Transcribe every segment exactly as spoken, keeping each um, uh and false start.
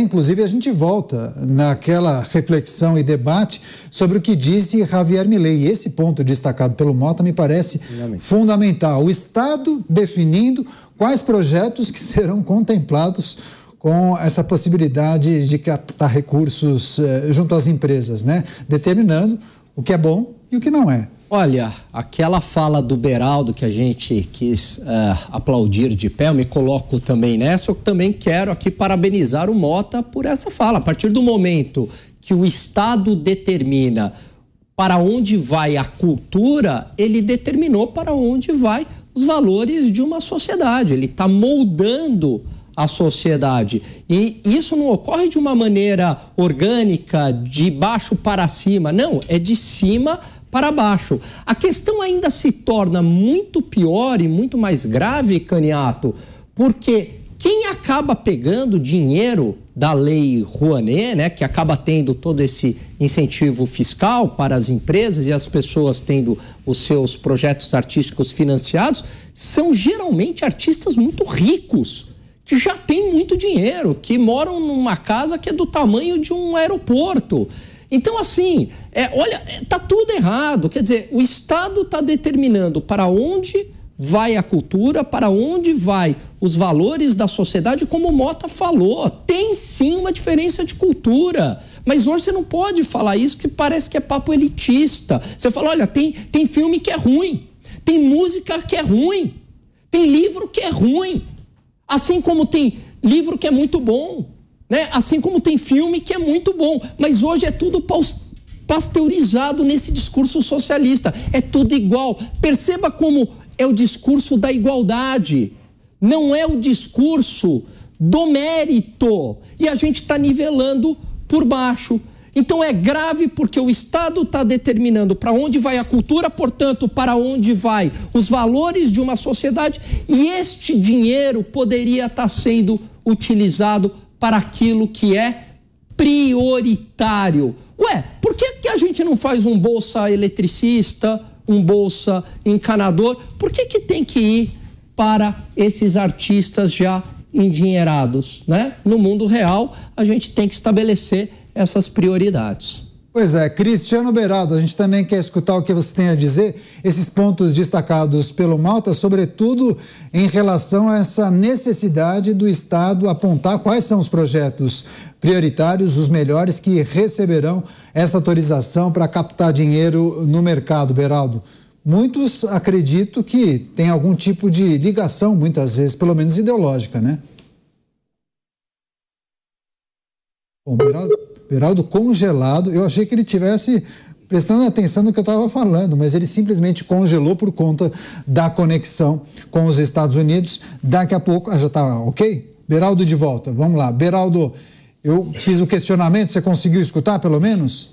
inclusive, a gente volta naquela reflexão e debate sobre o que disse Javier Milei. E esse ponto destacado pelo Mota me parece fundamental. O Estado definindo quais projetos que serão contemplados com essa possibilidade de captar recursos eh, junto às empresas, né? Determinando o que é bom e o que não é. Olha, aquela fala do Beraldo que a gente quis uh, aplaudir de pé, eu me coloco também nessa, eu também quero aqui parabenizar o Mota por essa fala. A partir do momento que o Estado determina para onde vai a cultura, ele determinou para onde vai os valores de uma sociedade. Ele está moldando a sociedade. E isso não ocorre de uma maneira orgânica, de baixo para cima. Não, é de cima para baixo. A questão ainda se torna muito pior e muito mais grave, Caniato, porque quem acaba pegando dinheiro da Lei Rouanet, né, que acaba tendo todo esse incentivo fiscal para as empresas e as pessoas tendo os seus projetos artísticos financiados, são geralmente artistas muito ricos, que já têm muito dinheiro, que moram numa casa que é do tamanho de um aeroporto. Então, assim, é, olha, tá tudo errado. Quer dizer, o Estado está determinando para onde vai a cultura, para onde vai os valores da sociedade, como o Mota falou. Tem sim uma diferença de cultura, mas hoje você não pode falar isso, que parece que é papo elitista. Você fala, olha, tem, tem filme que é ruim, tem música que é ruim, tem livro que é ruim, assim como tem livro que é muito bom, né? Assim como tem filme que é muito bom, mas hoje é tudo pasteurizado nesse discurso socialista, é tudo igual. Perceba como é o discurso da igualdade, não é o discurso do mérito, e a gente está nivelando por baixo. Então é grave porque o Estado está determinando para onde vai a cultura, portanto, para onde vai os valores de uma sociedade, e este dinheiro poderia estar sendo utilizado para aquilo que é prioritário. Ué, por que, que a gente não faz um bolsa eletricista, um bolsa encanador? Por que, que tem que ir para esses artistas já endinheirados, né? No mundo real, a gente tem que estabelecer essas prioridades. Pois é, Cristiano Beraldo, a gente também quer escutar o que você tem a dizer, esses pontos destacados pelo Mota, sobretudo em relação a essa necessidade do Estado apontar quais são os projetos prioritários, os melhores que receberão essa autorização para captar dinheiro no mercado, Beraldo. Muitos acreditam que tem algum tipo de ligação, muitas vezes, pelo menos ideológica, né? Bom, Beraldo, Beraldo congelado, eu achei que ele tivesse prestando atenção no que eu estava falando, mas ele simplesmente congelou por conta da conexão com os Estados Unidos. Daqui a pouco, ah, já está ok? Beraldo de volta, vamos lá. Beraldo, eu fiz o questionamento, você conseguiu escutar pelo menos?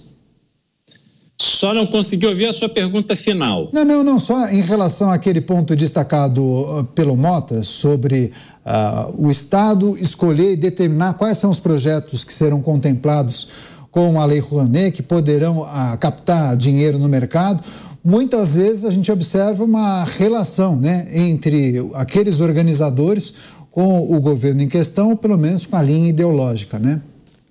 Só não consegui ouvir a sua pergunta final. Não, não, não, só em relação àquele ponto destacado uh, pelo Mota sobre uh, o Estado escolher e determinar quais são os projetos que serão contemplados com a Lei Rouanet, que poderão uh, captar dinheiro no mercado. Muitas vezes a gente observa uma relação, né, entre aqueles organizadores com o governo em questão, ou pelo menos com a linha ideológica, né?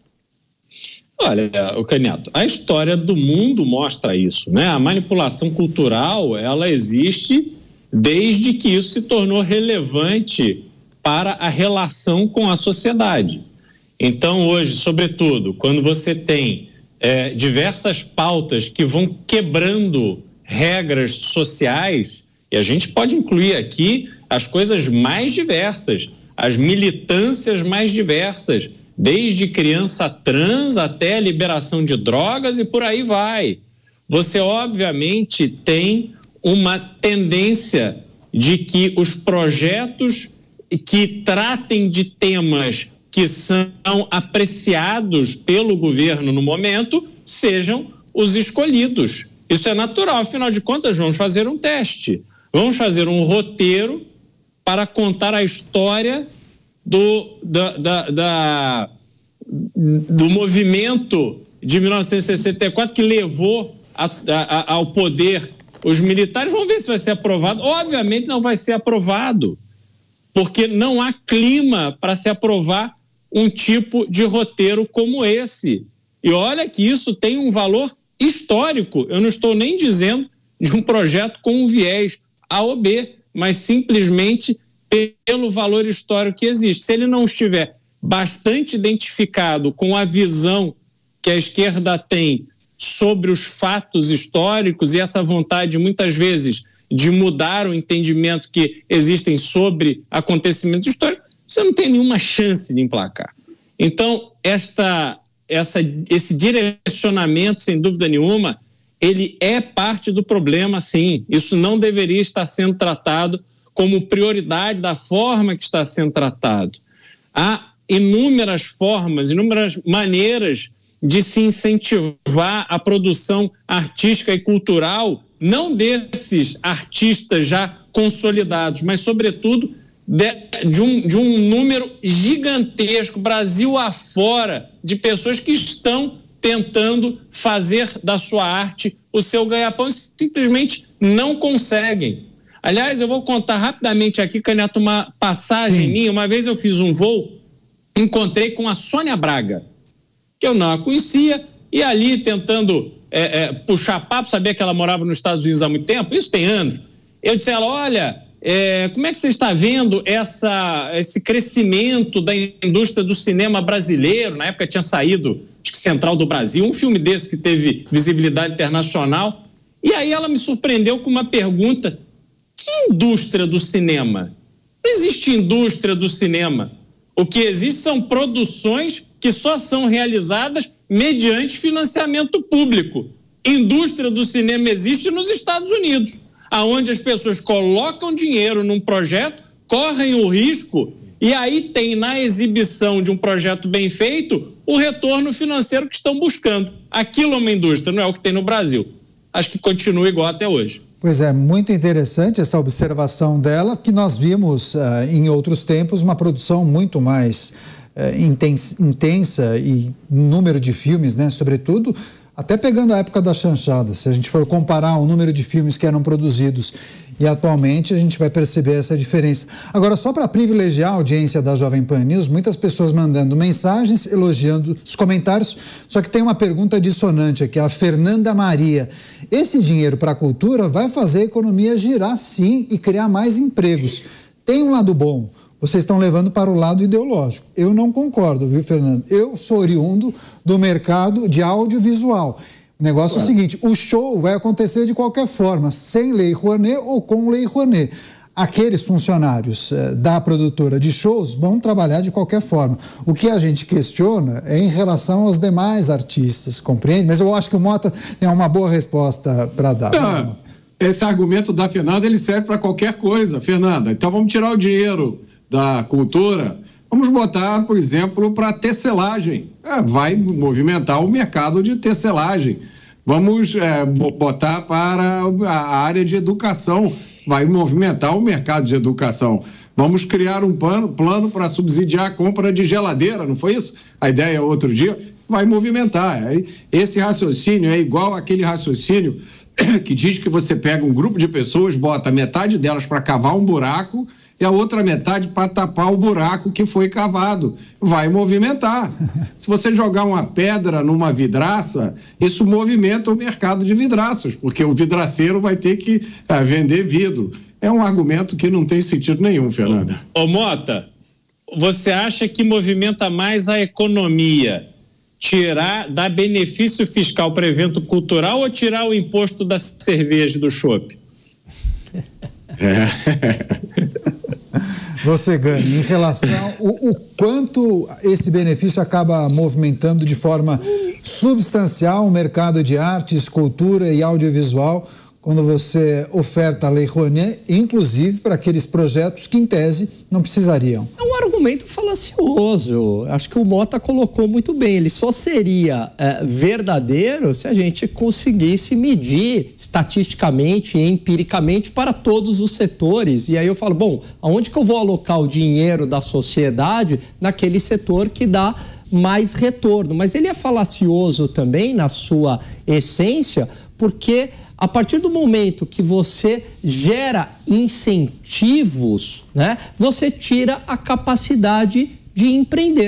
Olha, o Caniato, a história do mundo mostra isso, né? A manipulação cultural, ela existe desde que isso se tornou relevante para a relação com a sociedade. Então, hoje, sobretudo, quando você tem é, diversas pautas que vão quebrando regras sociais, e a gente pode incluir aqui as coisas mais diversas, as militâncias mais diversas, desde criança trans até a liberação de drogas e por aí vai. Você, obviamente, tem uma tendência de que os projetos que tratem de temas que são apreciados pelo governo no momento sejam os escolhidos. Isso é natural, afinal de contas, vamos fazer um teste. Vamos fazer um roteiro para contar a história do, da, da, da, do movimento de mil novecentos e sessenta e quatro que levou a, a, ao poder os militares. Vamos ver se vai ser aprovado. Obviamente não vai ser aprovado, porque não há clima para se aprovar um tipo de roteiro como esse. E olha que isso tem um valor histórico. Eu não estou nem dizendo de um projeto com um viés A ou B, mas simplesmente pelo valor histórico que existe. Se ele não estiver bastante identificado com a visão que a esquerda tem sobre os fatos históricos e essa vontade, muitas vezes, de mudar o entendimento que existem sobre acontecimentos históricos, você não tem nenhuma chance de emplacar. Então, esta, essa, esse direcionamento, sem dúvida nenhuma, ele é parte do problema, sim. Isso não deveria estar sendo tratado como prioridade da forma que está sendo tratado. Há inúmeras formas, inúmeras maneiras de se incentivar a produção artística e cultural, não desses artistas já consolidados, mas, sobretudo, de, de, um, de um número gigantesco, Brasil afora, de pessoas que estão tentando fazer da sua arte o seu ganha-pão e simplesmente não conseguem. Aliás, eu vou contar rapidamente aqui, Canhoto, uma passagem Sim. minha. Uma vez eu fiz um voo, encontrei com a Sônia Braga, que eu não a conhecia, e ali tentando é, é, puxar papo, sabia que ela morava nos Estados Unidos há muito tempo, isso tem anos. Eu disse a ela, olha, é, como é que você está vendo essa, esse crescimento da indústria do cinema brasileiro? Na época tinha saído, acho que Central do Brasil, um filme desse que teve visibilidade internacional. E aí ela me surpreendeu com uma pergunta, que indústria do cinema? Não existe indústria do cinema. O que existe são produções que só são realizadas mediante financiamento público. Indústria do cinema existe nos Estados Unidos, onde as pessoas colocam dinheiro num projeto, correm o risco e aí tem na exibição de um projeto bem feito o retorno financeiro que estão buscando. Aquilo é uma indústria, não é o que tem no Brasil. Acho que continua igual até hoje. Pois é, muito interessante essa observação dela, que nós vimos uh, em outros tempos uma produção muito mais uh, intensa, intensa e número de filmes, né, sobretudo, até pegando a época da chanchada. Se a gente for comparar o número de filmes que eram produzidos e atualmente, a gente vai perceber essa diferença. Agora, só para privilegiar a audiência da Jovem Pan News, muitas pessoas mandando mensagens, elogiando os comentários, só que tem uma pergunta dissonante aqui, a Fernanda Maria. Esse dinheiro para a cultura vai fazer a economia girar sim e criar mais empregos. Tem um lado bom, vocês estão levando para o lado ideológico. Eu não concordo, viu, Fernando? Eu sou oriundo do mercado de audiovisual. O negócio claro. É o seguinte, o show vai acontecer de qualquer forma, sem Lei Rouanet ou com Lei Rouanet. Aqueles funcionários eh, da produtora de shows vão trabalhar de qualquer forma. O que a gente questiona é em relação aos demais artistas, compreende? Mas eu acho que o Mota tem uma boa resposta para dar. Não, esse argumento da Fernanda, ele serve para qualquer coisa, Fernanda. Então vamos tirar o dinheiro da cultura, vamos botar, por exemplo, para tecelagem. É, vai movimentar o mercado de tecelagem. Vamos é, botar para a área de educação, vai movimentar o mercado de educação. Vamos criar um plano, plano para subsidiar a compra de geladeira, não foi isso? A ideia outro dia vai movimentar. Esse raciocínio é igual àquele raciocínio que diz que você pega um grupo de pessoas, bota metade delas para cavar um buraco e a outra metade para tapar o buraco que foi cavado. Vai movimentar. Se você jogar uma pedra numa vidraça, isso movimenta o mercado de vidraças, porque o vidraceiro vai ter que é, vender vidro. É um argumento que não tem sentido nenhum, Fernanda. Ô, ô Mota, você acha que movimenta mais a economia tirar, dar benefício fiscal para evento cultural ou tirar o imposto da cerveja e do chopp? É. Você ganha em relação o, o quanto esse benefício acaba movimentando de forma substancial o mercado de arte, escultura e audiovisual quando você oferta a Lei Rouanet, inclusive para aqueles projetos que, em tese, não precisariam. É um argumento falacioso. Acho que o Mota colocou muito bem. Ele só seria é, verdadeiro se a gente conseguisse medir estatisticamente e empiricamente para todos os setores. E aí eu falo, bom, aonde que eu vou alocar o dinheiro da sociedade naquele setor que dá mais retorno? Mas ele é falacioso também na sua essência, porque a partir do momento que você gera incentivos, né, você tira a capacidade de empreender.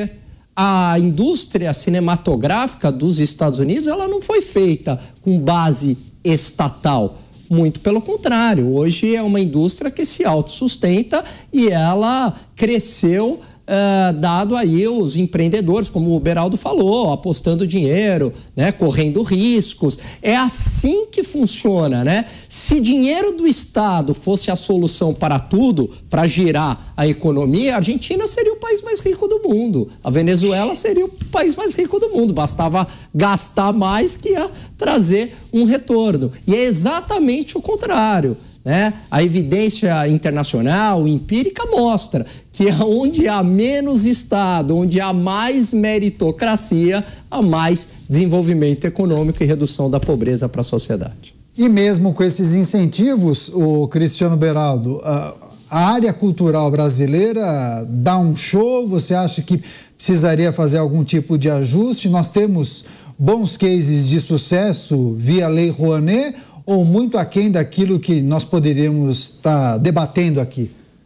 a indústria cinematográfica dos Estados Unidos, ela não foi feita com base estatal. Muito pelo contrário, hoje é uma indústria que se autossustenta e ela cresceu Uh, dado aí os empreendedores, como o Beraldo falou, apostando dinheiro, né, correndo riscos. É assim que funciona, né? Se dinheiro do Estado fosse a solução para tudo, para girar a economia, a Argentina seria o país mais rico do mundo. A Venezuela seria o país mais rico do mundo. Bastava gastar mais que ia trazer um retorno. E é exatamente o contrário, né? A evidência internacional, empírica, mostra que onde há menos Estado, onde há mais meritocracia, há mais desenvolvimento econômico e redução da pobreza para a sociedade. E mesmo com esses incentivos, o Cristiano Beraldo, a, a área cultural brasileira dá um show? Você acha que precisaria fazer algum tipo de ajuste? Nós temos bons cases de sucesso via Lei Rouanet, ou muito aquém daquilo que nós poderíamos estar debatendo aqui?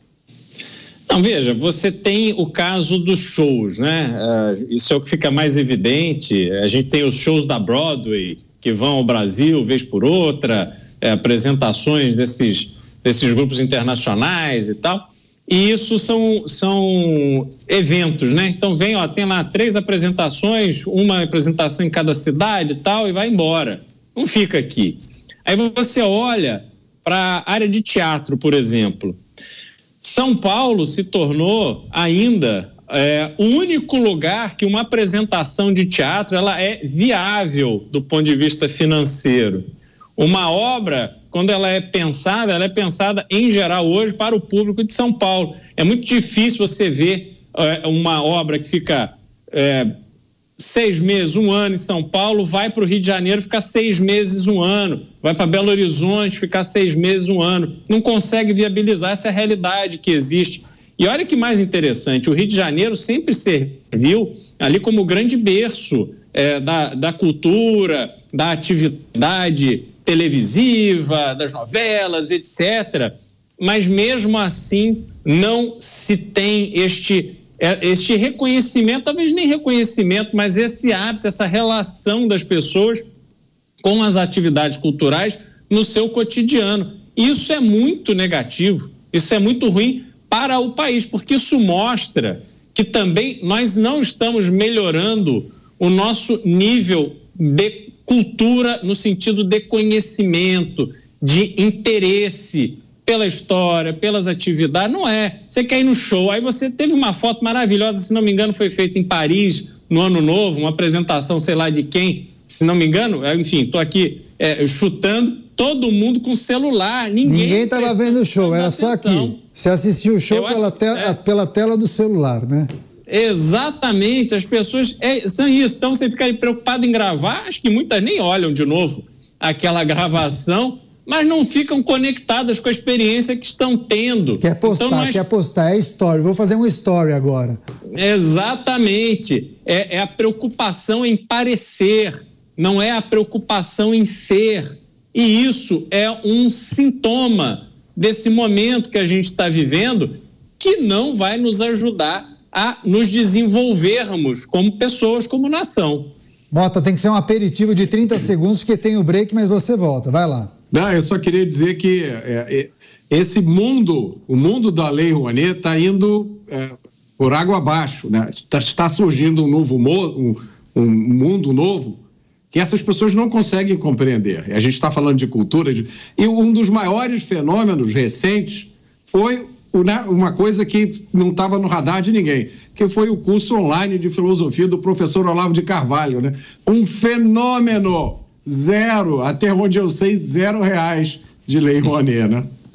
Não, veja, você tem o caso dos shows, né? Uh, isso é o que fica mais evidente. A gente tem os shows da Broadway, que vão ao Brasil vez por outra, é, apresentações desses, desses grupos internacionais e tal. E isso são, são eventos, né? Então vem, ó, tem lá três apresentações, uma apresentação em cada cidade e tal, e vai embora. Não fica aqui. Aí você olha para a área de teatro, por exemplo. São Paulo se tornou ainda é, o único lugar que uma apresentação de teatro ela é viável do ponto de vista financeiro. Uma obra, quando ela é pensada, ela é pensada em geral hoje para o público de São Paulo. É muito difícil você ver é, uma obra que fica é, seis meses, um ano em São Paulo, vai para o Rio de Janeiro ficar seis meses, um ano, vai para Belo Horizonte ficar seis meses, um ano, não consegue viabilizar essa realidade que existe. E olha que mais interessante, o Rio de Janeiro sempre serviu ali como grande berço é, da, da cultura, da atividade televisiva, das novelas, etcétera. Mas mesmo assim não se tem este este reconhecimento, talvez nem reconhecimento, mas esse hábito, essa relação das pessoas com as atividades culturais no seu cotidiano. Isso é muito negativo, isso é muito ruim para o país, porque isso mostra que também nós não estamos melhorando o nosso nível de cultura no sentido de conhecimento, de interesse pela história, pelas atividades, não é. Você quer ir no show, aí você teve uma foto maravilhosa, se não me engano foi feita em Paris, no Ano Novo, uma apresentação, sei lá de quem, se não me engano, enfim, estou aqui é, chutando, todo mundo com celular, ninguém... Ninguém estava vendo o show, era só aqui. Você assistiu o show pela, te é. pela tela do celular, né? Exatamente, as pessoas é, são isso, então você fica preocupado em gravar, acho que muitas nem olham de novo aquela gravação, mas não ficam conectadas com a experiência que estão tendo. Quer postar, então, nós... quer postar, é story, vou fazer um story agora. Exatamente, é, é a preocupação em parecer, não é a preocupação em ser, e isso é um sintoma desse momento que a gente está vivendo, que não vai nos ajudar a nos desenvolvermos como pessoas, como nação. Mota, tem que ser um aperitivo de trinta segundos, porque tem o break, mas você volta, vai lá. Não, eu só queria dizer que é, é, esse mundo, o mundo da Lei Rouanet está indo é, por água abaixo, né? Está, está surgindo um novo um, um mundo novo que essas pessoas não conseguem compreender. A gente está falando de cultura, de, e um dos maiores fenômenos recentes foi uma coisa que não estava no radar de ninguém, que foi o curso online de filosofia do professor Olavo de Carvalho, né? Um fenômeno, zero, até onde eu sei, zero reais de Lei Rouanet, né?